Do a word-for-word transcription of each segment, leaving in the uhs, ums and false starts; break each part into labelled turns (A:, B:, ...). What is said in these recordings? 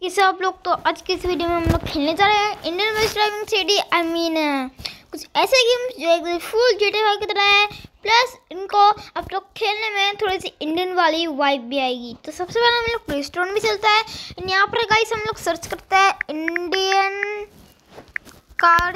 A: कैसे आप लोग। तो आज की इस वीडियो में हम लोग खेलने जा रहे हैं Indian best driving three D. I mean कुछ ऐसे गेम्स जो एक full G T A five की तरह है, प्लस इनको आप लोग खेलने में थोड़ी सी इंडियन वाली वाइब भी आएगी। तो सबसे पहले हम लोग प्ले स्टोर में चलता है। यहाँ पर गाइस हम लोग सर्च करते हैं Indian car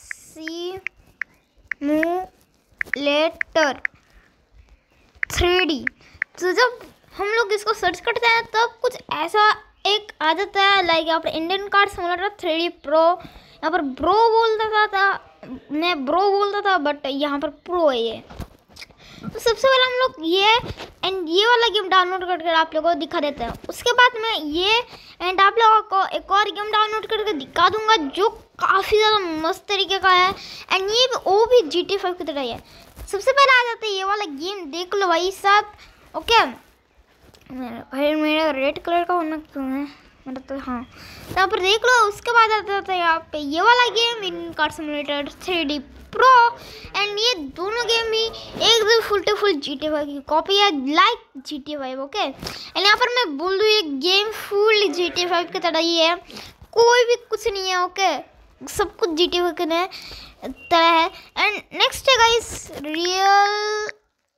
A: simulator three D. तो जब हम लोग इसको सर्च करते हैं तब कुछ ऐसा एक आ जाता है, लाइक यहाँ पर Indian car simulator three D pro. यहाँ पर ब्रो बोलता था, था मैं ब्रो बोलता था, बट यहाँ पर प्रो है ये। तो सबसे पहले हम लोग ये एंड ये वाला गेम डाउनलोड करके आप लोगों को दिखा देते हैं। उसके बाद मैं ये एंड आप लोगों को एक और गेम डाउनलोड करके दिखा दूंगा जो काफ़ी ज़्यादा मस्त तरीके का है, एंड ये भी वो भी जी टी ए फाइव की तरह ही है। सबसे पहले आ जाते हैं ये वाला गेम, देख लो भाई साहब। ओके भाई मेरा रेड कलर का होना क्यों है मेरा, तो हाँ यहाँ पर देख लो। उसके बाद आता था यहाँ पे ये वाला game Indian car simulator three D pro, and ये दोनों गेम भी एकदम full to full G T A five की कॉपी है, like G T A five. Okay and यहाँ पर मैं बोल दूँ ये game full G T A five की तरह ही है, कोई भी कुछ नहीं है। ओके सब कुछ जी टी ए फाइव की तरह है। एंड नेक्स्ट है गाइस रियल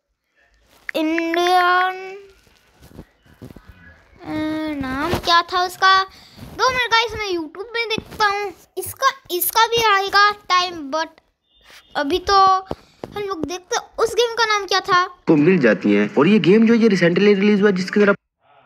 A: इंडियन, नाम क्या था उसका, दो मिनट गाइस मैं यूट्यूब में देखता हूँ। इसका इसका भी आएगा टाइम, बट अभी तो हम लोग देखते हैं उस गेम का नाम क्या था।
B: को मिल जाती है, और ये गेम जो ये रिसेंटली रिलीज हुआ जिसके अंदर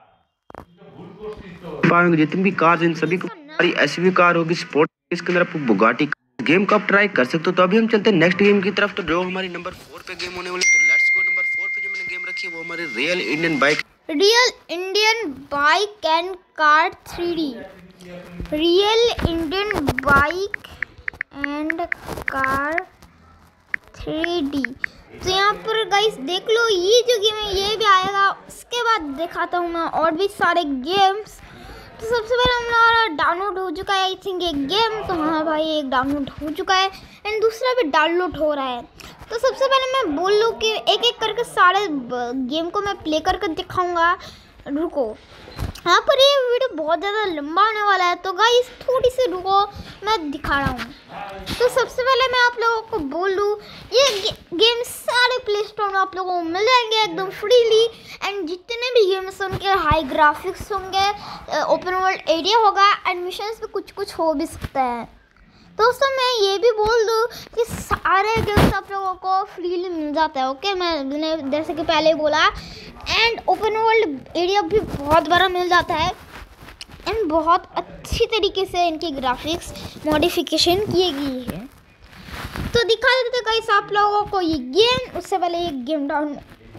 B: पाएंगे जितनी भी कार्स इन सभी को ऐसी भी कार होगी स्पोर्ट, इसके अंदर आपको बुगाटी गेम का आप ट्राई कर सकते हो। तो अभी हम चलते हैं नेक्स्ट गेम की तरफ। तो जो हमारी नंबर फोर पे गेम होने वाली, तो लेट्स गो। नंबर फोर पे जो मैंने गेम रखी है वो हमारे real Indian bike
A: real Indian bike and car three D. Real Indian bike and car three D. तो यहाँ पर गाइस देख लो ये जो गेम है ये भी आएगा। उसके बाद दिखाता हूँ मैं और भी सारे गेम्स। तो सबसे पहले हमारा डाउनलोड हो चुका है आई थिंक एक गेम, तो हाँ भाई एक डाउनलोड हो चुका है एंड दूसरा भी डाउनलोड हो रहा है। तो सबसे पहले मैं बोल लूँ कि एक एक करके सारे गेम को मैं प्ले करके दिखाऊंगा। रुको यहाँ पर ये वीडियो बहुत ज़्यादा लंबा होने वाला है, तो गाइस थोड़ी सी रुको मैं दिखा रहा हूँ। तो सबसे पहले मैं आप लोगों को बोल दूँ ये गे, गेम सारे प्ले स्टोर में आप लोगों को मिल जाएंगे एकदम फ्रीली, एंड जितने भी गेम्स उनके हाई ग्राफिक्स होंगे, ओपन वर्ल्ड एरिया होगा, एडमिशन्स भी कुछ कुछ हो भी सकता है। दोस्तों मैं ये भी बोल दूँ कि सारे गेम्स आप लोगों को फ्रीली मिल जाता है। ओके मैंने जैसे कि पहले बोला, एंड ओपन वर्ल्ड एरिया भी बहुत बड़ा मिल जाता है, एंड बहुत अच्छी तरीके से इनकी ग्राफिक्स मॉडिफिकेशन की गई है। तो दिखा देते हैं गाइस आप लोगों को ये गेम। उससे पहले ये गेम डाउन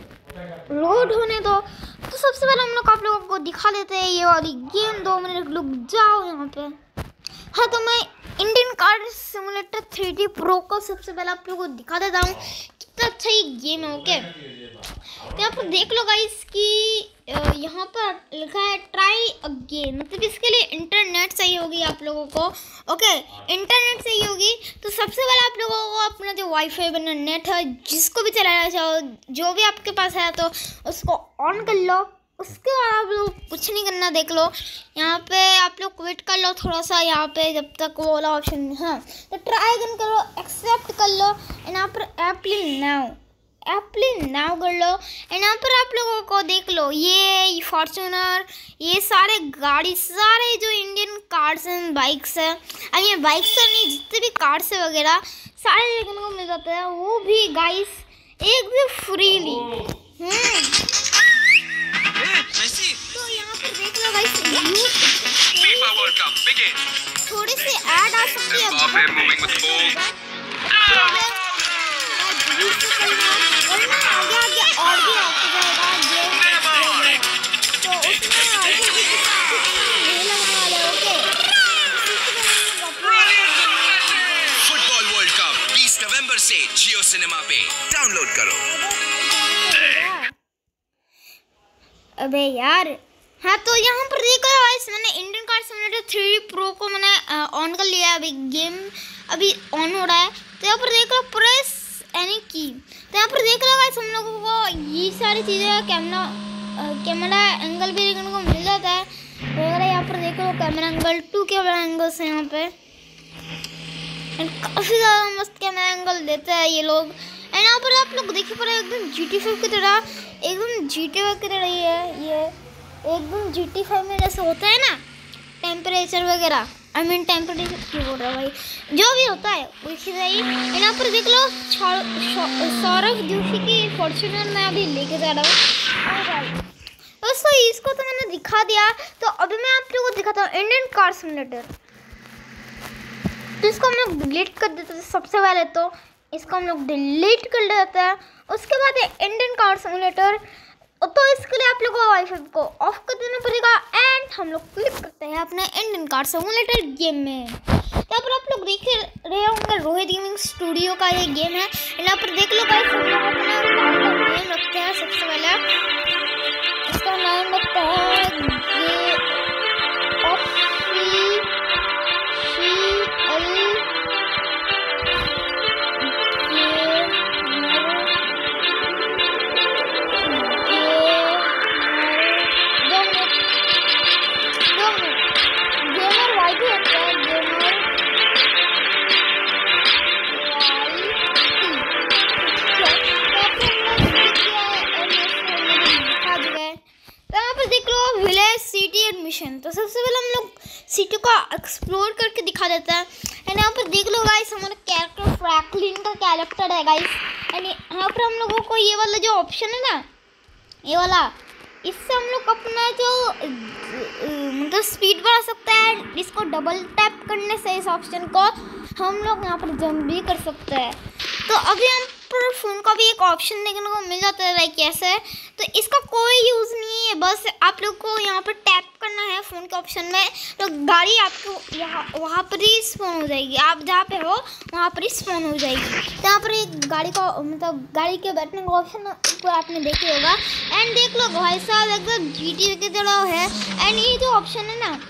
A: लोड होने दो। तो सबसे पहले हम लोग आप लोगों को दिखा देते हैं ये वाली गेम। दो मिनट रुक जाओ यहाँ पे। हाँ तो मैं Indian car simulator three D pro को सबसे पहले आप लोगों को दिखा देता हूँ कितना अच्छा ये गेम है। ओके तो यहाँ पर देख लो गाइस कि यहाँ पर लिखा है ट्राई अगेन, मतलब इसके लिए इंटरनेट चाहिए होगी आप लोगों को। ओके इंटरनेट चाहिए होगी। तो सबसे पहले आप लोगों को अपना जो वाईफाई बना नेट है जिसको भी चलाना चाहो, जो भी आपके पास है, तो उसको ऑन कर लो। उसके बाद आप लोग कुछ नहीं करना, देख लो यहाँ पे आप लोग वेट कर लो थोड़ा सा यहाँ पे जब तक वो वाला ऑप्शन है। तो ट्राई अगेन करो, एक्सेप्ट कर लो, एंड यहाँ पर एप्ली नाउ एप्ली नाउ कर लो। एंड यहाँ पर आप लोगों को देख लो ये फॉर्च्यूनर, ये सारे गाड़ी, सारे जो इंडियन कार्स एंड बाइक्स है, अब ये बाइक्स नहीं जितने भी कार्स है वगैरह सारे देखने को मिल जाते हैं, वो भी गाइस एकदम फ्रीली। हम्म तो यहाँ पर देख लो गाइस थोड़ी सी ऐड आ सकती है, और मैं आगे आगे और भी आता जाएगा गेम, तो उसमें आगे भी नहीं लगने वाला है। ओके
C: फुटबॉल वर्ल्ड कप बीस नवंबर से जियो सिनेमा पे डाउनलोड करो।
A: अबे यार हाँ तो यहाँ पर देख लो गाइस मैंने Indian car simulator three D pro को मैंने ऑन कर लिया है। अभी गेम अभी ऑन हो रहा है। तो यहाँ पर देख लो प्रेस एनी की। तो यहाँ पर देख लो गाइस हम लोगों को ये सारी चीज़ें कैमरा कैमरा एंगल भी देखने को मिल जाता है। वगैरह। यहाँ पर देखो camera angle, two camera angles हैं यहाँ पे, एंड काफ़ी ज़्यादा मस्त कैमरा एंगल देते हैं ये लोग। एंड यहाँ पर आप लोग देखिए पर एकदम जी टी फाइव की तरह, एकदम जी टी फाइव की तरह ही है ये, एकदम जी टी फाइव में जैसे होता है ना टेम्परेचर वगैरह, आई मीन टेम्परेचर क्यों बोल रहा है भाई, जो भी होता है वैसे ही। यहाँ पर देख लो सौरभ जोशी की फॉर्च्यूनर मैं अभी लेके जा रहा हूँ। दोस्तों इसको तो मैंने दिखा दिया, तो अभी मैं आप लोगों को दिखाता हूँ इंडियन कार सिमुलेटर। तो इसको हम लोग डिलीट कर देते हैं सबसे पहले, तो इसको हम लोग डिलीट कर देते हैं। उसके बाद इंडियन कार सिमुलेटर, तो इसके लिए आप लोगों को वाईफाई को ऑफ कर देना पड़ेगा, एंड हम लोग क्लिक करते हैं अपने इंडियन कार सिमुलेटर गेम में। यहाँ पर आप लोग देख रहे होंगे रोहित गेमिंग स्टूडियो का ये गेम है। यहाँ पर देख लो गाइस, हम लोग अपना कार का नेम रखते हैं सबसे पहले, इसका नाम रखते हैं ये मिशन। तो सबसे पहले हम लोग सिटी को एक्सप्लोर करके दिखा देता है। एंड यहाँ पर देख लो गाइस, हमारा कैरेक्टर फ्रैंकलिन का कैरेक्टर है गाइस। एंड यहाँ पर हम लोगों को ये वाला जो ऑप्शन है ना, ये वाला, इससे हम लोग अपना जो मतलब स्पीड बढ़ा सकते हैं। इसको डबल टैप करने से इस ऑप्शन को हम लोग यहाँ पर जंप भी कर सकते हैं। तो अभी हम पर फ़ोन का भी एक ऑप्शन देखने को मिल जाता है लाइक कैसे, तो इसका कोई यूज़ नहीं है, बस आप लोग को यहाँ पर टैप करना है फ़ोन के ऑप्शन में, तो गाड़ी आपको यहाँ वहाँ पर ही स्पॉन हो जाएगी। आप जहाँ पे हो वहाँ पर ही स्पॉन हो जाएगी। तो यहाँ पर एक गाड़ी का मतलब गाड़ी के बैठने का ऑप्शन को आपने देखे होगा। एंड देख लो भाई साहब, एकदम जी टी की तरह है। एंड ये जो ऑप्शन है ना,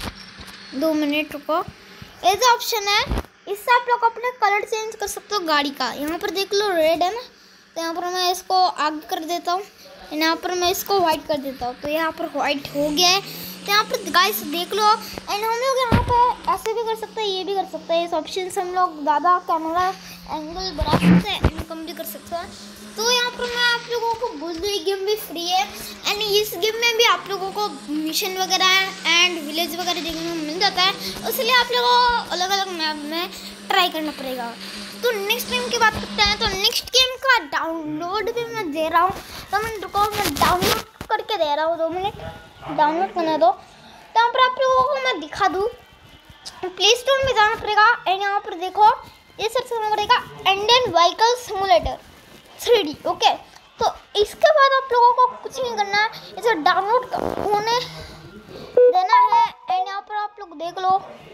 A: दो मिनट रुको, ये जो ऑप्शन है इससे आप लोग अपना कलर चेंज कर सकते हो गाड़ी का। यहाँ पर देख लो रेड है ना, तो यहाँ पर मैं इसको आग कर देता हूँ, यहाँ पर मैं इसको वाइट कर देता हूँ, तो यहाँ पर वाइट हो गया है। तो यहाँ पर गाइस देख लो। एंड हम लोग यहाँ पर ऐसे भी कर सकते हैं, ये भी कर सकते हैं। इस ऑप्शन से हम लोग ज़्यादा कैमरा एंगल बढ़ा सकते हैं, एंड कम भी कर सकते हैं। तो यहाँ पर मैं आप लोगों को बोल दूँ, ये गेम भी फ्री है। एंड इस गेम में भी आप लोगों को मिशन वगैरह एंड विलेज वगैरह देखने को मिल जाता है, इसलिए आप लोगों को अलग अलग मैप में ट्राई करना पड़ेगा। तो नेक्स्ट गेम की बात करते हैं। तो नेक्स्ट गेम का डाउनलोड भी मैं दे रहा हूँ, तो मैं रुको मैं डाउनलोड करके दे रहा हूँ, दो मिनट डाउनलोड करने दो। तो यहाँ पर आप लोगों को मैं दिखा दूँ, प्ले स्टोर में जाना पड़ेगा। एंड यहाँ पर देखो ये सर्च करना पड़ेगा Indian vehicle simulator three D. Okay, तो इसके बाद आप लोगों को कुछ नहीं करना है, इसे डाउनलोड होने देना है। एंड यहाँ पर आप लोग देख लो,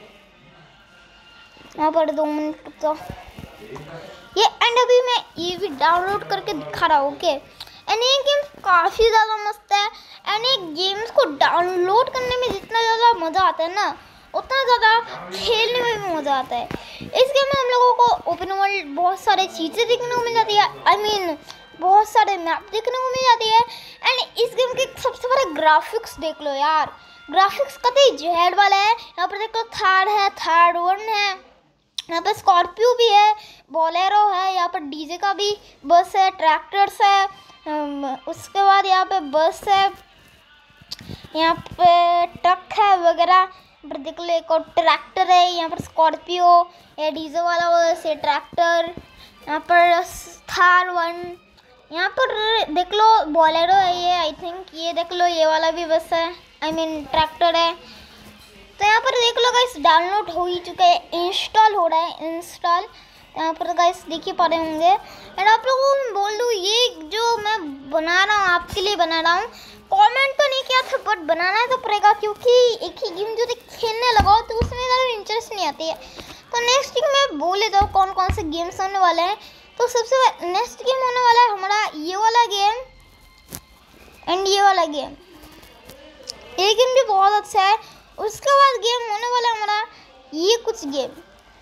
A: यहाँ पर दो मिनट तो ये एंड अभी मैं ये भी डाउनलोड करके दिखा रहा हूँ। ओके, एंड ये गेम काफ़ी ज़्यादा मस्त है। एंड ये गेम्स को डाउनलोड करने में जितना ज़्यादा मज़ा आता है ना, उतना ज़्यादा खेलने में भी मज़ा आता है। इस गेम में हम लोगों को ओपन वर्ल्ड बहुत सारी चीज़ें देखने को मिल जाती है, आई I मीन mean, बहुत सारे मैप देखने को मिल जाती है। एंड इस गेम के सबसे बड़े ग्राफिक्स देख लो यार, ग्राफिक्स कतई जेड वाला है। यहाँ पर देखो थार है, थार वन है, यहाँ पर स्कॉर्पियो भी है, बोलेरो है, यहाँ पर डीजे का भी बस है, ट्रैक्टर्स है, उसके बाद यहाँ पे बस है, यहाँ पे ट्रक है वगैरह। पर देख लो एक और ट्रैक्टर है, यहाँ पर स्कॉर्पियो, ये डीजे वाला बस है, ट्रैक्टर, यहाँ पर थार वन, यहाँ पर देख लो बोलेरो है ये, आई थिंक ये देख लो ये वाला भी बस है, आई मीन ट्रैक्टर है। तो यहाँ पर देख लो गाइस डाउनलोड हो ही चुका है, इंस्टॉल हो रहा है, इंस्टॉल यहाँ पर गाइस देख ही पा रहे होंगे। एंड आप लोगों को मैं बोल दूँ, ये जो मैं बना रहा हूँ आपके लिए बना रहा हूँ, कमेंट तो नहीं किया था बट बनाना तो पड़ेगा, क्योंकि एक ही गेम जो खेलने लगाओ तो उसमें ज़्यादा इंटरेस्ट नहीं आती है। तो नेक्स्ट गेम में बोल देता हूँ कौन कौन से गेम्स होने वाले हैं। तो सबसे नेक्स्ट गेम होने वाला है हमारा ये वाला गेम एंड ये वाला गेम, ये गेम भी बहुत अच्छा है। उसके बाद गेम होने वाला है हमारा ये कुछ गेम।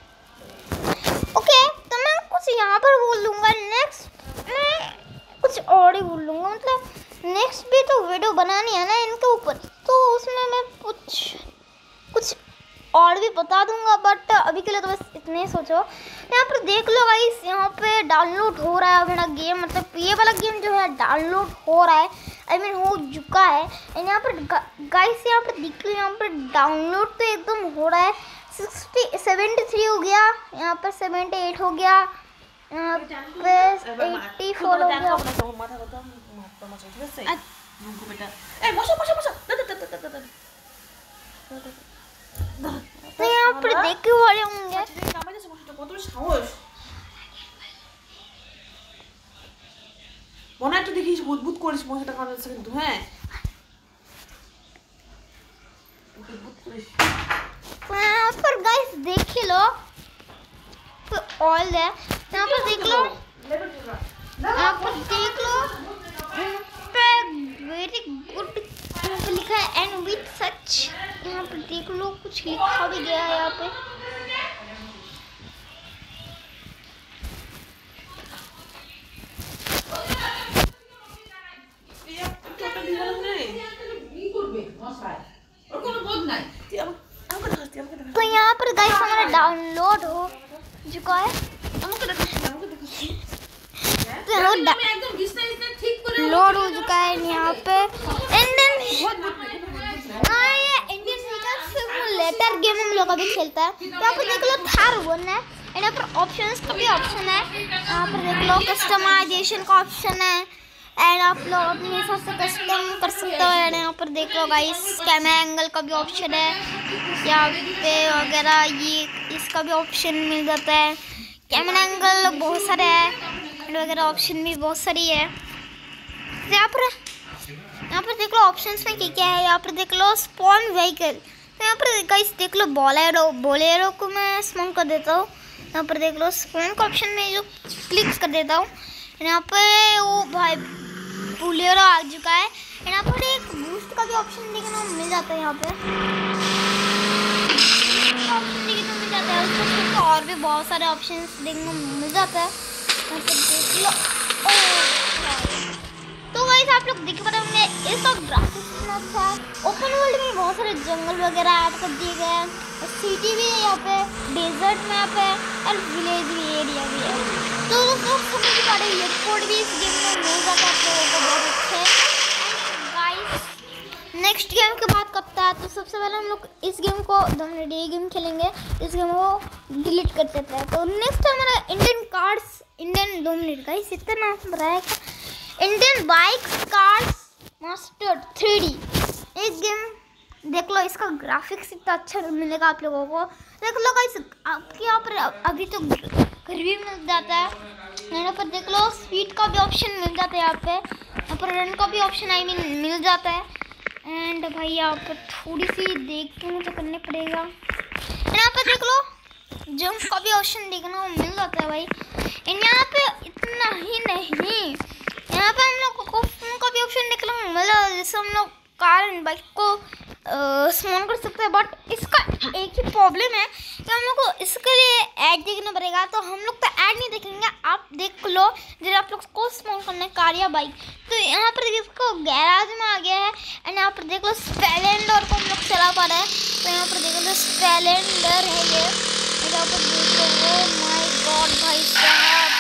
A: ओके, तो मैं कुछ यहाँ पर बोल दूँगा, नेक्स्ट मैं कुछ और ही बोल दूँगा, मतलब नेक्स्ट भी तो वीडियो बनानी है ना इनके ऊपर, तो उसमें मैं कुछ कुछ और भी बता दूंगा, बट अभी के लिए तो बस इतने ही सोचो। यहाँ पर देख लो गाइस, यहाँ पे डाउनलोड हो रहा है मेरा गेम, मतलब ये वाला गेम जो है डाउनलोड हो रहा है, आई मीन हो चुका है। एंड यहाँ पर गाइस यहाँ पर देख लो, यहाँ पर डाउनलोड तो एकदम हो रहा है। सिक्सटी सेवेंटी थ्री हो गया, यहाँ पर सेवेंटी एट हो गया, यहाँ पे एट्टी फोर हो गया। तो यहाँ पर देखने वाले होंगे
D: মনে একটু দেখিস বুদবুদ করিস মশাটা কামড়াচ্ছে কিন্তু হ্যাঁ
A: यहाँ पर गाइस देख लो तो ऑल है, यहाँ पर देख लो, यहाँ पर देख लो वेरी गुड लिखा है एंड विथ सच। यहाँ पर देख लो कुछ लिखा भी गया है यहाँ पे। तो यहाँ पर गाइस हमारा डाउनलोड हो चुका है, लोड हो चुका है यहाँ पे। इंडियन हाँ ये इंडियन सिमुलेटर गेम हम लोग अभी खेलता है। यहाँ पर देख लो थार वन है, यहाँ पर ऑप्शंस का भी ऑप्शन है, यहाँ पर देख लो कस्टमाइजेशन का ऑप्शन है एंड आप लोग अपने हिसाब से कस्टम कर सकते हो। एंड यहाँ पर देख लो गाइस कैमरा एंगल का भी ऑप्शन है यहाँ पे वगैरह, ये इसका भी ऑप्शन मिल जाता है। कैमरा एंगल बहुत सारे है वगैरह, ऑप्शन भी बहुत सारी है। तो यहाँ पर यहाँ पर देख लो ऑप्शंस में क्या क्या है। यहाँ पर देख लो स्पॉन व्हीकल, तो यहाँ पर गाइस देख लो बोलेरो, बोलेरो को मैं स्पॉन कर देता हूँ। यहाँ पर देख लो स्पॉन का ऑप्शन में जो क्लिक कर देता हूँ, यहाँ पे वो भाई बोलेरो आ चुका है। यहाँ पर एक बूस्ट का भी ऑप्शन देखने को मिल जाता है, यहाँ पे ऑप्शन देखने को मिल जाता है, उसमें तो और भी बहुत सारे ऑप्शंस देखने को मिल जाता है। यहाँ पर देख लो तो गाइस आप लोग देख पा होंगे इसका ग्राफिक्स कितना अच्छा है। ओपन वर्ल्ड में बहुत सारे जंगल वगैरह ऐड कर दिए गए हैं, सिटी भी है यहाँ पे, डेजर्ट मैप है और विलेज भी एरिया भी है। तो दोस्तों सभी सारे एयरपोर्ट भी इस गेम में मिल जाता है आप लोगों को, बहुत अच्छे। गाइस नेक्स्ट गेम की बात करता है तो सबसे पहले हम लोग इस गेम को ये गेम खेलेंगे, इस गेम को डिलीट कर देते हैं। तो नेक्स्ट हमारा इंडियन कार्ड्स, इंडियन दो मिनट गाइस इतना नाम रहा Indian bikes cards mastered three D. एक गेम देख लो, इसका ग्राफिक्स इतना अच्छा मिलेगा आप लोगों को। देख लो गाइस आपके यहाँ पर अभी तो घर भी मिल जाता है। यहाँ पर देख लो स्पीड का भी ऑप्शन मिल जाता है, यहाँ पे यहाँ पर रन का भी ऑप्शन आई मीन मिल जाता है। एंड भाई यहाँ पर थोड़ी सी देख के मुझे करने पड़ेगा। यहाँ पर देख लो जंप का भी ऑप्शन देखना मिल जाता है भाई। एंड यहाँ पे इतना ही नहीं, यहाँ पे हम लोग को फोन का भी ऑप्शन देखने को मिला, जैसे हम लोग कार एंड बाइक को स्मॉन कर सकते हैं। बट इसका एक ही प्रॉब्लम है कि हम लोग को इसके लिए ऐड देखना पड़ेगा, तो हम लोग तो ऐड नहीं देखेंगे। आप देख लो जब आप लोग को स्मॉन करना है कार या बाइक, तो यहाँ पर इसको गैराज में आ गया है। एंड यहाँ पर देख लो स्प्लेंडर को हम लोग चला पा रहे हैं, तो यहाँ पर देख लो स्प्लेंडर है ये, यहाँ पर देख लो ओ माय गॉड भाई साहब।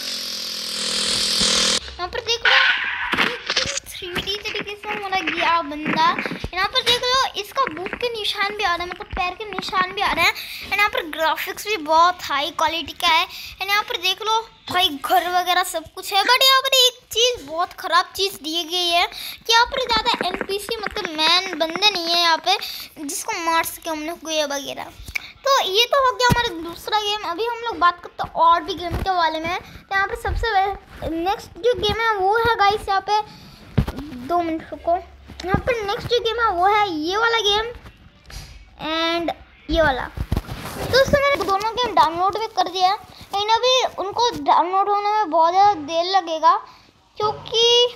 A: यहाँ पर देख लो थ्री डी तरीके से हमारा गया बंदा। यहाँ पर देख लो इसका बूट के निशान भी आ रहा है, मतलब पैर के निशान भी आ रहे हैं। एंड यहाँ पर ग्राफिक्स भी बहुत हाई क्वालिटी का है। एंड यहाँ पर देख लो भाई घर वगैरह सब कुछ है। बट यहाँ पर एक चीज़ बहुत ख़राब चीज़ दी गई है कि यहाँ पर ज़्यादा एन पी सी मतलब मैन बंदे नहीं है यहाँ पे जिसको मार सके हम लोग को वगैरह। तो ये तो हो गया हमारा दूसरा गेम। अभी हम लोग बात करते हैं और भी गेम के बारे में। तो यहाँ पर सबसे नेक्स्ट जो गेम है वो है गाइस, यहाँ पे दो मिनट रुको, यहाँ पर नेक्स्ट जो गेम है वो है ये वाला गेम एंड ये वाला। तो उसमें मैंने दोनों गेम डाउनलोड भी कर दिया, लेकिन अभी उनको डाउनलोड होने में बहुत ज़्यादा देर लगेगा क्योंकि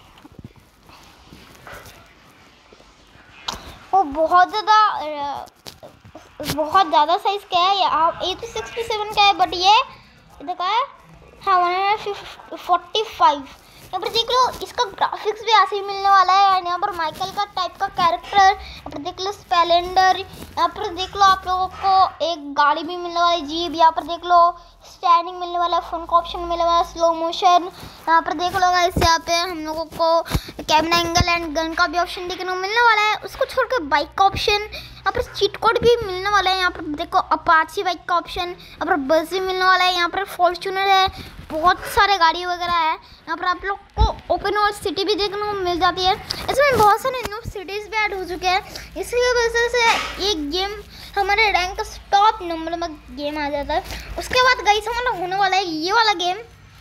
A: वो बहुत ज़्यादा बहुत ज़्यादा साइज़ का है। आप ए तो सिक्सटी सेवन का है, बट ये देखा है हाँ वन हंड्रेड फोर्टी फाइव। यहाँ पर देख लो इसका ग्राफिक्स भी ऐसे ही मिलने वाला है। एंड यहाँ पर माइकल का टाइप का कैरेक्टर, यहाँ पर देख लो स्प्लेंडर, यहाँ पर देख लो आप लोगों को एक गाड़ी भी मिलने वाली जीप, यहाँ पर देख लो स्टैंडिंग मिलने वाला है, फोन का ऑप्शन मिलने वाला है, स्लो मोशन, यहाँ पर देख लो गाइस यहाँ पे हम लोगों को कैमरा एंगल एंड गन का भी ऑप्शन देखने को मिलने वाला है। उसको छोड़कर बाइक का ऑप्शन, यहाँ पर चीट कोड भी मिलने वाला है। यहाँ पर देखो अपाची बाइक का ऑप्शन, यहाँ पर बस भी मिलने वाला है, यहाँ पर फॉर्च्यूनर है, बहुत सारे गाड़ी वगैरह है। यहाँ पर आप लोग को ओपन वर्ल्ड सिटी भी देखने को मिल जाती है। इसमें बहुत सारे न्यू सिटीज़ भी ऐड हो चुके हैं, इसी वजह से ये गेम हमारे रैंक का टॉप नंबर में गेम आ जाता है। उसके बाद गाइस हमारा होने वाला है ये वाला गेम,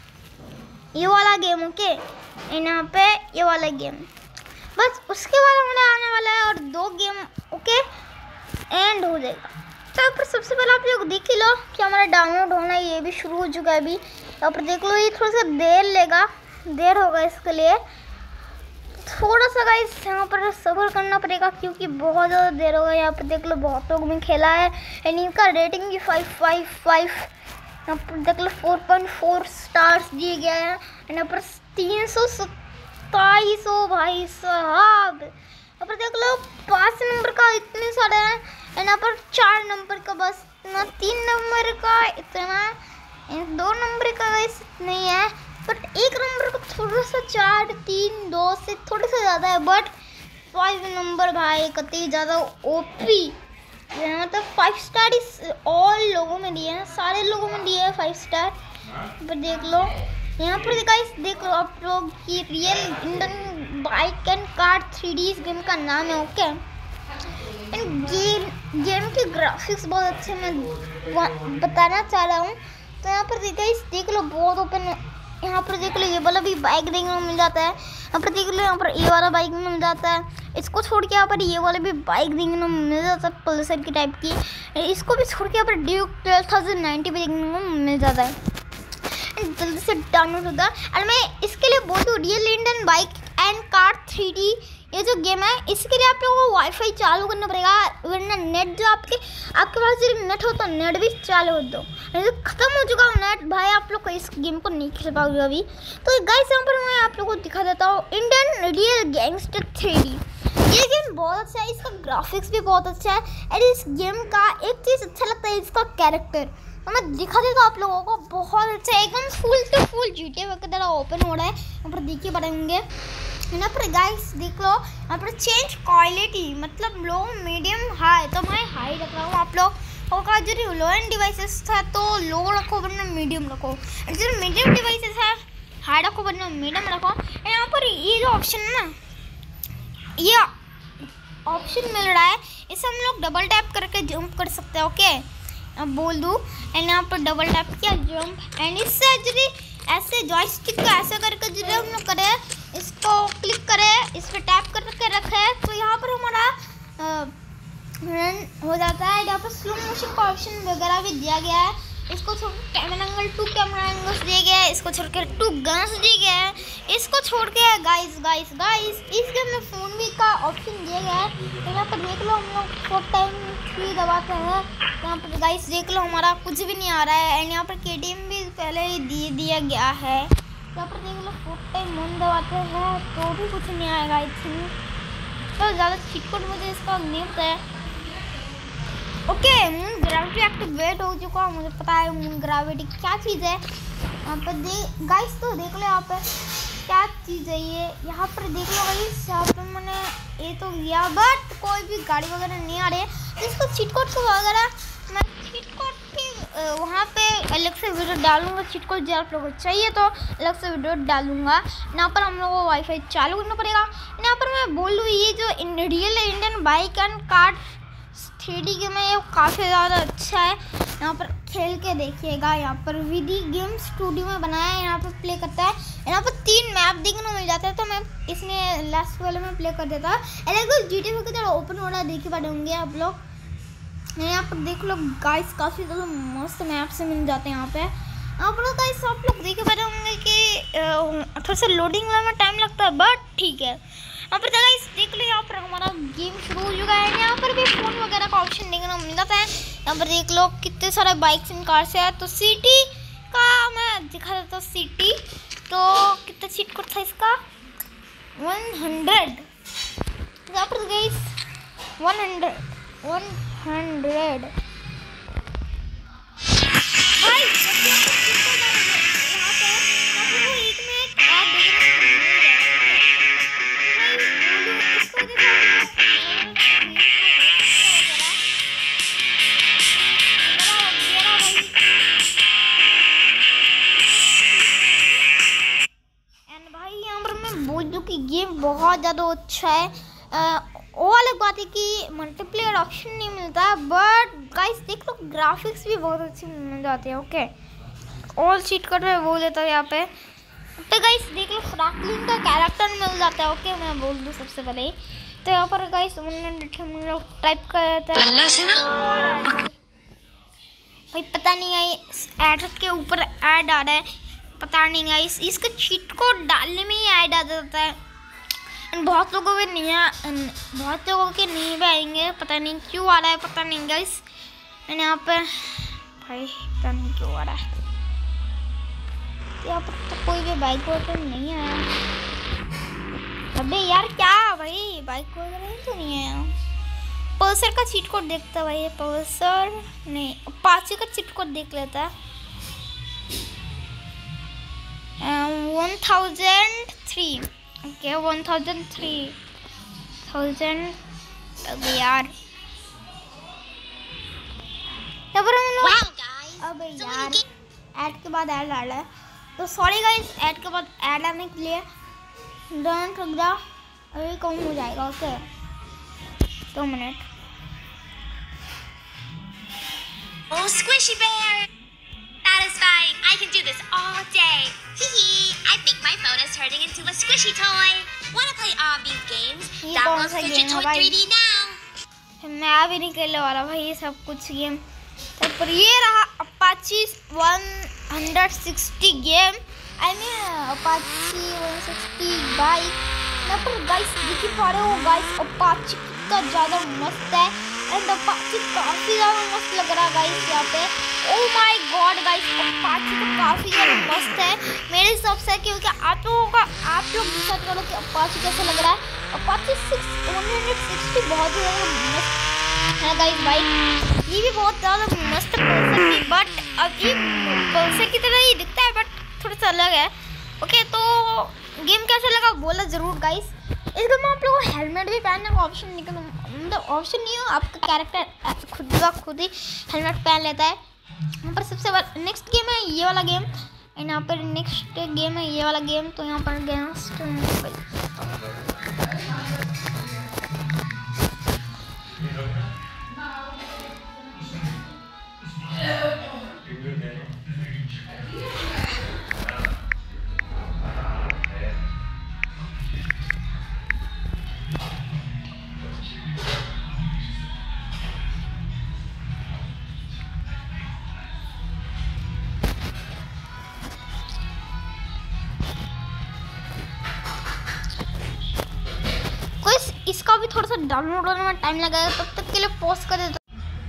A: ये वाला गेम ओके, यहाँ पे ये वाला गेम, बस उसके बाद हमारा आने वाला है और दो गेम ओके एंड हो जाएगा। तो पर सबसे पहले आप लोग देख ही लो कि हमारा डाउनलोड होना है, ये भी शुरू हो चुका है अभी। यहाँ पर देख लो ये थोड़ा सा देर लेगा, देर होगा इसके लिए थोड़ा सा गाइस यहाँ पर सब्र करना पड़ेगा क्योंकि बहुत ज़्यादा देर होगा। यहाँ पर देख लो बहुत लोगों ने खेला है एंड इनका रेटिंग भी फाइव फाइव फाइव, यहाँ पर देख लो फोर पॉइंट फोर स्टार्स दिए गए हैं। यहाँ पर तीन सौ सत्ताईस हो भाई साहब, यहाँ पर देख लो पाँच नंबर का इतने सारे हैं एंड यहाँ पर चार नंबर का बस इतना, तीन नंबर का इतना, दो नंबर का गाइस नहीं है, बट एक नंबर को थोड़ा सा चार तीन दो से थोड़ा सा ज़्यादा है, बट फाइव नंबर भाई कतई ज़्यादा ओपी, मतलब फाइव स्टार इस ऑल लोगों में दिए हैं, सारे लोगों में दिए हैं फाइव स्टार। पर देख लो यहाँ पर गाइस देख लो आप लोग की real Indian bike and car three D इस गेम का नाम है ओके। एंड गेम गेम के ग्राफिक्स बहुत अच्छे मैं बताना चाह रहा हूँ। तो यहाँ पर गाइस देख लो बहुत ओपन, यहाँ पर देख लो ये वाला भी बाइक देखने को मिल जाता है, यहाँ पर देख लो यहाँ पर ये वाला बाइक मिल जाता है, इसको छोड़ के यहाँ पर ये वाला भी बाइक देखने को मिल जाता है पल्सर की टाइप की, इसको भी छोड़ के यहाँ पर ड्यूक ट्वेल्व थाउजेंड नाइन्टी भी देखने को मिल जाता है। जल्दी से डाउनलोड होता है और मैं इसके लिए बोल दूँ real Indian bike and car three D ये जो गेम है इसके लिए आप लोगों को वाईफाई चालू करना पड़ेगा, वरना नेट जो आपके आपके पास जो नेट हो तो नेट भी चालू कर दो, नहीं तो खत्म हो चुका है नेट भाई, आप लोग को इस गेम को नहीं खेल पाओगे अभी। तो गाइस यहाँ पर मैं आप लोगों को दिखा देता हूँ Indian real gangster three D. ये गेम बहुत अच्छा है, इसका ग्राफिक्स भी बहुत अच्छा है एंड इस गेम का एक चीज़ अच्छा लगता है इसका कैरेक्टर, तो मैं दिखा देता हूँ आप लोगों को, बहुत अच्छा है एकदम फुल टू फुल जीटीए की तरह ओपन हो रहा है। यहाँ पर देखिए बढ़ेंगे यहाँ पर गाइस देख लो यहाँ पर चेंज क्वालिटी मतलब लो मीडियम हाई, तो मैं हाई रख रहा हूँ। आप लोग का जो लो एंड डिवाइसेस था तो लो रखो वरना मीडियम रखो, जो मीडियम डिवाइसेस है हाई रखो वरना मीडियम रखो। यहाँ पर ये जो ऑप्शन है ना ये ऑप्शन मिल रहा है, इसे हम लोग डबल टैप करके जंप कर सकते हैं ओके, अब बोल दूँ एंड यहाँ पर डबल टैप किया जंप एंड इससे यदि ऐसे जॉयस्टिक को ऐसे करके यदि हम लोग करें इसको क्लिक करें इस पर टैप करके रखे तो यहाँ पर हमारा रन हो जाता है। यहाँ पर स्लो मोशन का ऑप्शन वगैरह भी दिया गया है, इसको छोड़ के camera angle two camera angles दिए गए हैं, इसको छोड़ के टू गन्स दिए गए हैं, इसको छोड़ के गाइस गाइस गाइस इस गेम में फ़ोन भी का ऑप्शन दिया गया है। तो यहाँ पर देख लो हम लोग फोर टाइम थ्री दबाते हैं, यहाँ पर गाइस देख लो हमारा कुछ भी नहीं आ रहा है एंड यहाँ पर के टी एम भी पहले ही दिए दिया गया है। यहाँ पर देख लो फोर टाइम वन दबाते हैं तो भी कुछ नहीं आएगा आई थिंक, तो ज़्यादा चिटकोट मुझे इसका नहीं पता है ओके। मून ग्रेविटी एक्टिवेट हो चुका है, मुझे पता है मून ग्रेविटी क्या चीज़ है। यहाँ पर दे गाइस तो देख लो यहाँ पर क्या चीज़ है ये, यहाँ पर देख लो गाइस यहाँ पर मैंने ये तो गया बट कोई भी गाड़ी वगैरह नहीं आ रही है, तो इसको चीट कोड को वगैरह मैं चीट कोड भी वहाँ पे अलग से वीडियो डालूंगा, चीट कोड जो आप लोगों को चाहिए तो अलग से वीडियो डालूंगा। यहाँ पर हम लोगों को वाईफाई चालू करना पड़ेगा। यहाँ पर मैं बोल दूँ ये जो real Indian bike and car three D game है ये काफ़ी ज़्यादा अच्छा है, यहाँ पर खेल के देखिएगा। यहाँ पर विधि गेम स्टूडियो में बनाया है, यहाँ पर प्ले करता है, यहाँ पर तीन मैप देखने को मिल जाता है तो मैं इसमें लास्ट वाले में प्ले कर देता हूँ। अलग जी टी ए की तरह ओपन हो रहा है, देख पा होंगे आप लोग। यहाँ पर देख लो गाइस काफ़ी ज़्यादा मस्त मैप से मिल जाते हैं यहाँ पे। यहाँ पर गाइस आप लोग देख पा होंगे कि थोड़ा सा लोडिंग में टाइम लगता है बट ठीक है। यहाँ पर गाइस देख लो यहाँ पर हमारा गेम शुरू हो चुका है, यहाँ पर भी फ़ोन वगैरह का ऑप्शन देखने को मिल जाता है। यहाँ पर देख लो कितने सारे बाइक्स एंड कार्स है, तो सिटी का मैं दिखा देता हूँ। सिटी तो कितना चीट कोड था इसका? One hundred. यहाँ पर guys one hundred one hundred भाई यहाँ पे आपको एक में एक ऐड कि गेम बहुत ज़्यादा अच्छा है। वो अलग बात है कि मल्टीप्लेयर ऑप्शन नहीं मिलता, बट गाइस देख लो ग्राफिक्स भी बहुत अच्छे मिल जाते हैं। ओके ऑल चीट कर रहे बोल देता है यहाँ पे। तो गाइस देख लो फ्रैंकलिन का कैरेक्टर मिल जाता है। ओके मैं बोल दूँ सबसे पहले ही, तो यहाँ पर गाइस हम लोग टाइप कर देते हैं भाई, पता नहीं है ऐड के ऊपर ऐड आ रहा है, पता नहीं गाइस इसका चीट को डालने में ही ऐड आ जाता है। बहुत लोगों के नहीं बहुत लोगों के नहीं भी आएंगे, पता नहीं क्यों आ रहा है, पता नहीं गाइस। मैंने यहाँ पे भाई पता नहीं क्यों आ रहा है, यहाँ पर तो कोई भी बाइक वगैरह नहीं आया। अबे यार क्या भाई बाइक वगैरह तो नहीं आया। पल्सर का चीट कोड देखता भाई, पल्सर नहीं अपाचे का चीट कोड देख लेता है। One thousand three okay one thousand three thousand अब यार अब यार ऐड के बाद ऐड आ रहा है, तो सॉरी गाइस ऐड के बाद ऐड आने के लिए डोंट रुक जा, अभी कम हो जाएगा। ओके दो मिनट।
E: Oh, squishy bear! Satisfying. I can do this all day. Hee I think my phone is turning into a squishy toy. Wanna play all these games? Download Fidget Toy three D now.
A: मैं भी नहीं खेलने वाला भाई ये सब कुछ game. तो पर ये रहा Apache one sixty game, I mean Apache one sixty bike. यहाँ पर गाइस दिख ही पा रहे हो गाइस अपाची कितना ज़्यादा मस्त है, एंड अपाची काफ़ी ज़्यादा मस्त लग रहा है गाइस यहाँ पे। Oh my God guys Apache तो काफ़ी ज़्यादा मस्त है मेरे हिसाब से, क्योंकि आप लोगों का आप लोग डिसाइड करो कि अपाची कैसा लग रहा है। अपाची वन सिक्सटी बहुत ही ज़्यादा मस्त है गाइस बाइक, ये भी बहुत ज़्यादा मस्त पल्सर है, बट अभी पल्सर की तरह ही दिखता है बट थोड़ा सा अलग है। ओके तो गेम कैसा लगा बोला ज़रूर गाइस। इस गेम में आप लोगों को हेलमेट भी पहनने का ऑप्शन निकल मतलब ऑप्शन नहीं हो, आपका कैरेक्टर खुद का खुद ही हेलमेट पहन लेता है। यहाँ पर सबसे नेक्स्ट गेम है ये वाला गेम, एंड यहाँ पर नेक्स्ट गेम है ये वाला गेम। तो यहाँ पर गेम इसका भी थोड़ा सा डाउनलोड होने में टाइम लगेगा, तब तक के लिए पॉज कर देता।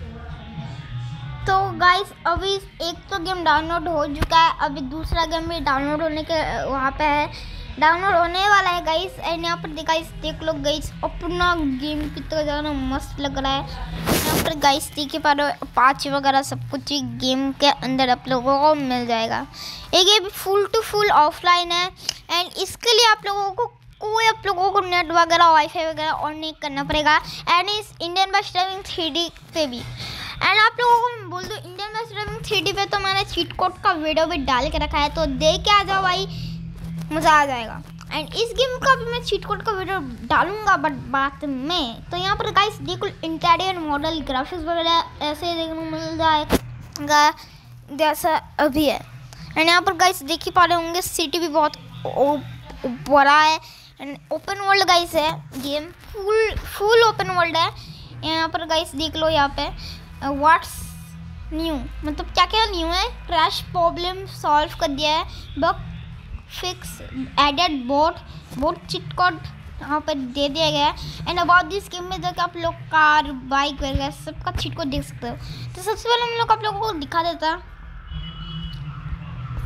A: तो गाइस अभी एक तो गेम डाउनलोड हो चुका है, अभी दूसरा गेम भी डाउनलोड होने के वहाँ पे है, डाउनलोड होने वाला है गाइस। एंड यहाँ पर गाइस देख लो गाइस अपना गेम कितना ज़्यादा मस्त लग रहा है। यहाँ पर गाइस देख पा रहे हो पाँच वगैरह सब कुछ गेम के अंदर आप लोगों को मिल जाएगा। ये game full to full offline है, एंड इसके लिए आप लोगों को कोई आप लोगों को नेट वगैरह वाईफाई वगैरह ऑन नहीं करना पड़ेगा। एंड इस Indian by streaming three D पे भी, एंड आप लोगों को मैं बोल दूँ Indian by streaming three D पे तो मैंने चीट कोड का वीडियो भी डाल के रखा है, तो देख के आ जाओ भाई, मज़ा आ जाएगा। एंड इस गेम का भी मैं चीट कोड का वीडियो डालूंगा बट बाद में। तो यहाँ पर गाइस देखो इंटीरियर मॉडल ग्राफिक्स वगैरह ऐसे देखने को मिल जाएगा जैसा अभी है। एंड यहाँ पर गाइस देख ही पा रहे होंगे सिटी भी बहुत बड़ा है, एंड ओपन वर्ल्ड गाइस है game, full full open world है। यहाँ पर गाइस देख लो यहाँ पे व्हाट्स न्यू मतलब क्या क्या न्यू है, क्रैश प्रॉब्लम सॉल्व कर दिया है, bug fix added boat boat cheat code यहाँ पर दे दिया गया है। एंड अबाउट दिस गेम में जाकर आप लोग कार बाइक वगैरह सबका चीट कोड देख सकते हो। तो सबसे पहले हम लोग आप लोगों को दिखा देता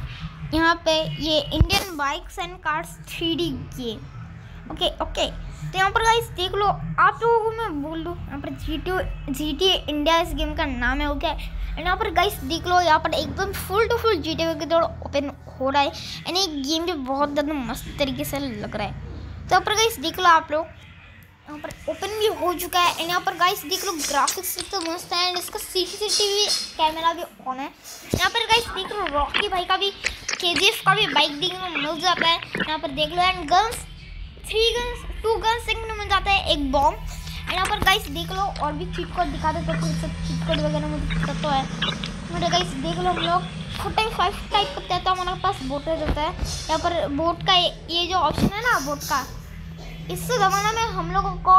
A: यहाँ पे ये Indian bikes and cars three D game. Okay okay तो यहाँ पर गाइस देख लो, आप लोगों को मैं बोल दूँ, यहाँ पर G T G T India इस गेम का नाम है। ओके एंड यहाँ पर गाइस देख लो, यहाँ पर एकदम full to full G T की दौड़ ओपन हो रहा है एंड ये गेम भी बहुत ज़्यादा मस्त तरीके से लग रहा है। तो यहाँ पर गाइस देख लो, आप लोग यहाँ पर ओपन भी हो चुका है एंड यहाँ पर गाइस देख लो ग्राफिक्स तो मस्त है एंड इसका C C T V camera भी ऑन है। यहाँ पर गाइस देख लो रॉकी भाई का भी के जी एफ का भी बाइक देखने को मिल जाता है। यहाँ पर देख लो and guns three guns two guns देखने को मिल जाता है, एक बॉम्ब एंड यहाँ पर गाइस देख लो और भी चीट कोड दिखा देते हैं, सब चीट कोड वगैरह मुझे दिक्कत तो है। मेरे गाइस देख लो हम लोग फोर्टी फाइव टाइप करते हैं तो हमारे पास बोट रहता है। यहाँ पर बोट का ये जो ऑप्शन है ना बोट का, इस ज़माने में हम लोगों को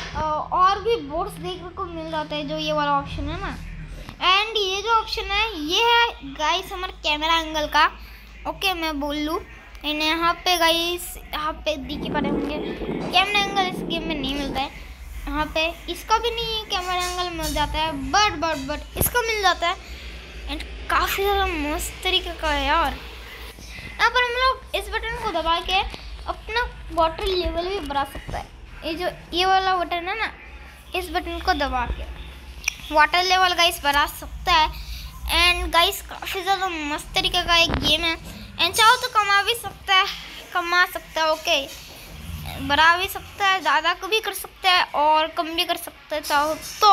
A: और भी बोट्स देखने को मिल जाता है, जो ये वाला ऑप्शन है ना। एंड ये जो ऑप्शन है ये है गाइस हमारे कैमरा एंगल का। ओके मैं बोल लूँ एंड यहाँ पे गाइस यहाँ पे दिख ही पड़े होंगे, कैमरा एंगल इस गेम में नहीं मिलता है। यहाँ पे इसका भी नहीं कैमरा एंगल मिल जाता है, बट बट बट इसका मिल जाता है एंड काफ़ी ज़्यादा मस्त तरीके का है यार। यहाँ पर हम लोग इस बटन को दबा के अपना वाटर लेवल भी बढ़ा सकता है। ये जो ये वाला बटन है ना, इस बटन को दबा के वाटर लेवल गाइस बढ़ा सकता है एंड गाइस काफ़ी ज़्यादा मस्त तरीके का एक गेम है एंड चाहो तो कमा भी सकता है, कमा सकता है। ओके बढ़ा भी सकता है, ज़्यादा को भी कर सकता है और कम भी कर सकता है चाहो तो।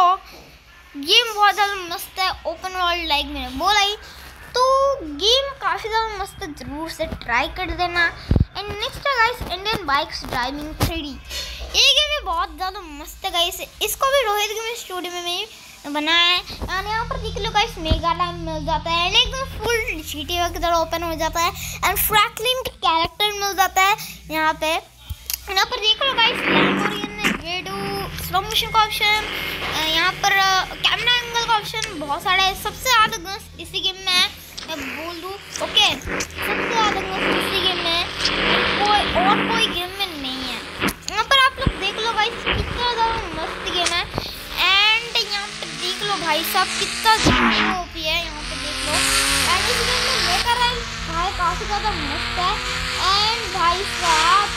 A: गेम बहुत ज़्यादा मस्त है, ओपन वर्ल्ड लाइक मैंने बोला ही, तो गेम काफ़ी ज़्यादा मस्त है, ज़रूर से ट्राई कर देना। एंड नेक्स्ट है guys Indian bikes driving three D. ये गेम भी बहुत ज़्यादा मस्त है गाइस, इसको भी रोहित गेम स्टूडियो में मैं बनाया है एंड यहाँ पर देख लो गाइस मेगा लैंड मिल जाता है एंड एकदम फुल जी टी की तरह ओपन हो जाता है एंड फ्रैंकलिन का कैरेक्टर मिल जाता है यहाँ पे। यहाँ पर देख लो गाइस लैम्बोर्गिनी वेडू स्लो मोशन का ऑप्शन, यहाँ पर कैमरा एंगल का ऑप्शन बहुत सारा है। सबसे ज़्यादा गन्स इसी गेम में है, मैं बोल दूँ। ओके सबसे ज़्यादा गन्स इसी गेम में है, कोई और कोई गेम में नहीं है। यहाँ पर आप लोग देख लो गाइस कितना ज़्यादा मस्त गेम है एंड यहाँ पर देख लो भाई साहब कितना ज़्यादा ओपी है। यहाँ पे देख लो एंड इस गेम में लेकर आए भाई काफ़ी ज़्यादा मस्त है एंड भाई साहब।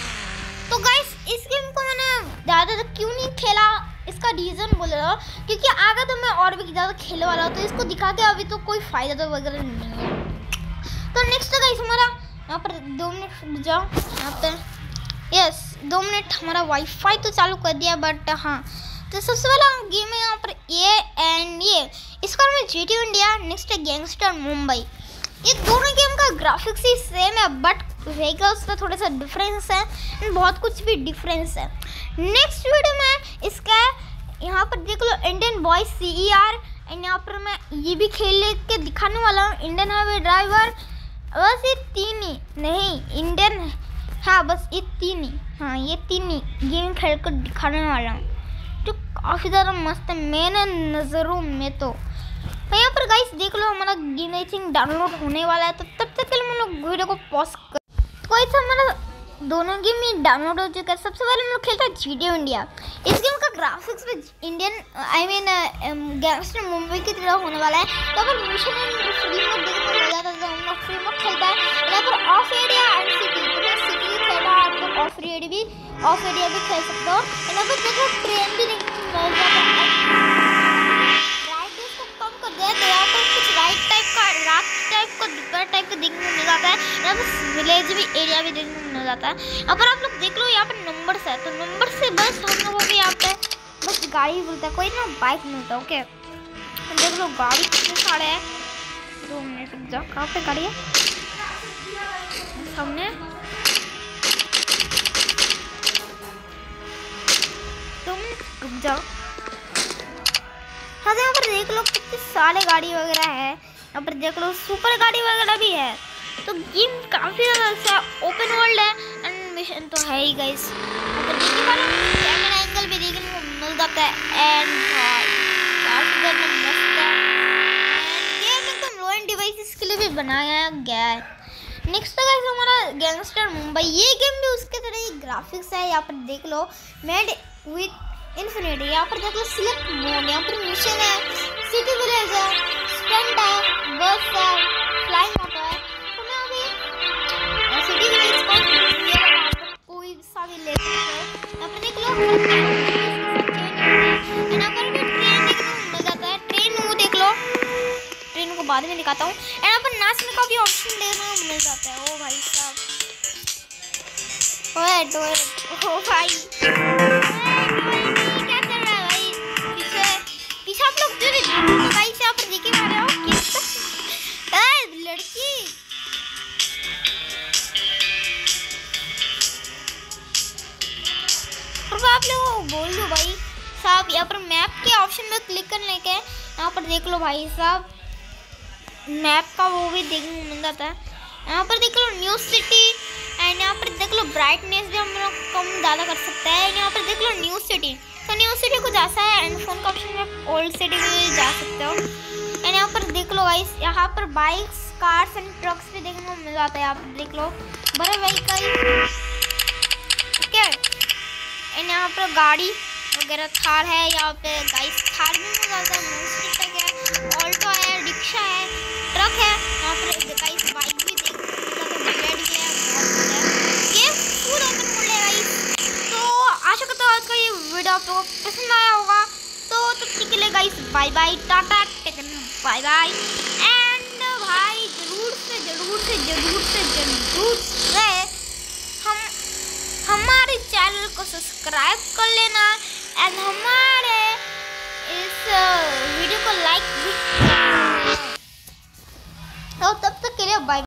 A: तो गाइस इस गेम को मैंने ज़्यादा क्यों नहीं खेला, इसका रीज़न बोल रहा हूँ क्योंकि आगे तो मैं और भी ज़्यादा खेलने वाला हूँ, तो इसको दिखा के अभी तो कोई फ़ायदा तो वगैरह नहीं है। तो नेक्स्ट है गाइस हमारा यहाँ पर दो मिनट जाओ, यहाँ पे यस दो मिनट हमारा वाईफाई तो चालू कर दिया बट हाँ। तो सबसे पहला गेम है यहाँ पर ये एंड ये इसका नाम है जी टी इंडिया, नेक्स्ट है गैंगस्टर मुंबई। ये दोनों गेम का ग्राफिक्स ही सेम है बट व्हीकल्स पे थोड़ा सा डिफरेंस है एंड बहुत कुछ भी डिफरेंस है। नेक्स्ट वीडियो में इसका यहाँ पर देख लो Indian boys C E R and यहाँ पर मैं ये भी खेल के दिखाने वाला हूँ, इंडियन हाईवे ड्राइवर। बस ये तीन ही नहीं इंडियन, हाँ बस ये तीन ही, हाँ ये तीन ही गेम खेल कर दिखाने वाला हूँ जो काफ़ी ज़्यादा मस्त है मेरे नज़रों में। तो यहाँ पर गाइस देख लो हमारा गेम आई थिंक डाउनलोड होने वाला है, तो तब तक के लिए हम लोग वीडियो को पॉज कर। कोई सा हमारा दोनों गेम ही डाउनलोड हो चुका है। सबसे पहले हम लोग खेलते हैं जी टी इंडिया। इस गेम का ग्राफिक्स में Indian I mean gangster Mumbai की तरह होने वाला है। तो अगर मिशन फ्री मोड देखने को मिल जाता है तो हम लोग फ्री मोड खेलता है। यहाँ पर ऑफ एरिया एंड सिटी, तो मैं सिटी खेला, आप लोग ऑफ एरिया भी ऑफ एरिया भी खेल सकते हो। यहाँ पर देखो ट्रेन भी देखने को मिल जाता है, राइट इसको कम कर दिया तो यहाँ पर कुछ राइट टाइप का रात टाइप का दोपहर टाइप का देखने को मिल जाता है। यहाँ पर विलेज भी एरिया भी देखने को मिल जाता है। यहाँ पर आप लोग देख लो यहाँ पर नंबर्स है, तो नंबर से बस हम लोगों को यहाँ पे बस गाड़ी मिलता है, कोई ना बाइक मिलता है। ओके देख लो गाड़ी कितने सारे हैं, दो मिनट रुक जाओ, कहाँ पे गाड़ी है सामने, दो मिनट रुक जाओ। हाँ यहाँ पर देख लो कितने सारे गाड़ी वगैरह है, यहाँ पर देख लो सुपर गाड़ी वगैरह भी है। तो गेम काफ़ी ज़्यादा अच्छा ओपन वर्ल्ड है एंड मिशन तो है ही गाइस। कैमरा एंगल भी देखने को मिल जाता है एंड काफ़ी ज़्यादा मस्त है। गेम एकदम लो एंड डिवाइसेस के लिए भी बनाया गया है। नेक्स्ट है गाइस हमारा गैंगस्टर मुंबई। ये गेम भी उसके तरह ही ग्राफिक्स है। यहाँ पर देख लो मेड विथ इन्फिनिटी, यहाँ पर देख लो सिलेक्ट मोड, यहाँ पर मिशन है, सिटी विलेज है, स्टंट है, बस है, फ्लाइंग ऑटो है। तो मैं आगे ले सकते हो। यहाँ पर देख लो यहाँ पर भी ट्रेन देखने को मिल जाता है। ट्रेन वो देख लो, ट्रेन को बाद में दिखाता हूँ। यहाँ पर नाचने का भी ऑप्शन देखने को मिल जाता है। ओ भाई साहब, वेट वेट, ओ भाई क्या चल रहा है भाई पीछे पीछे आप लोग जो भाई से यहाँ पर देखे आ रहे हो किस लड़की। और आप लोगों को बोल दो भाई साहब, यहाँ पर मैप के ऑप्शन में क्लिक करने के यहाँ पर देख लो भाई साहब, मैप का वो भी देखने को मिल जाता है। यहाँ पर देख लो न्यू सिटी एंड यहाँ पर देख लो ब्राइटनेस भी हम लोग कम ज़्यादा कर सकते हैं। यहाँ पर देख लो न्यू सिटी, तो न्यू सिटी को जैसा है एंड फोन का ऑप्शन में ओल्ड सिटी में जा सकते हो। एंड यहाँ पर देख लो गाइस, यहाँ पर बाइक्स कार्स एंड ट्रक्स भी देखने को मिल जाता है। यहाँ पर देख लो बड़े व्हीकल, ठीक है। एंड यहाँ पर गाड़ी वगैरह थार है, यहाँ पे गाइस थार भी मिल जाता है, मोस्टली है, ऑल्टो है, रिक्शा है, ट्रक है। यहाँ पर गाइस बाइक भी देख बुलेट भी है, बहुत है। ये फुल ओपन मोड है गाइस। तो आशा करता हूँ आज का ये वीडियो आप लोगों को पसंद आया होगा। तो तब तक के लिए गाइस बाय बाय, टाटा, बाय बाय। एंड भाई जरूर से जरूर से जरूर से जरूर से हम हमारे चैनल को सब्सक्राइब कर लेना एंड हमारे इस वीडियो को लाइक भी। तो तब तक के लिए बाय।